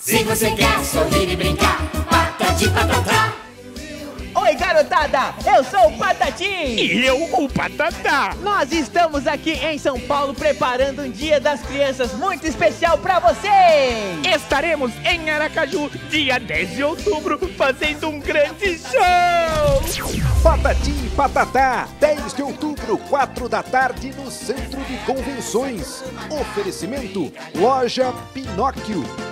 Se você quer sorrir e brincar, Patati Patatá. Oi, garotada! Eu sou o Patati! E eu, o Patatá! Nós estamos aqui em São Paulo preparando um Dia das Crianças muito especial pra vocês! Estaremos em Aracaju, dia 10 de outubro, fazendo um grande show! Patati e Patatá, 10 de outubro, 4 da tarde, no Centro de Convenções. Oferecimento, Loja Pinóquio.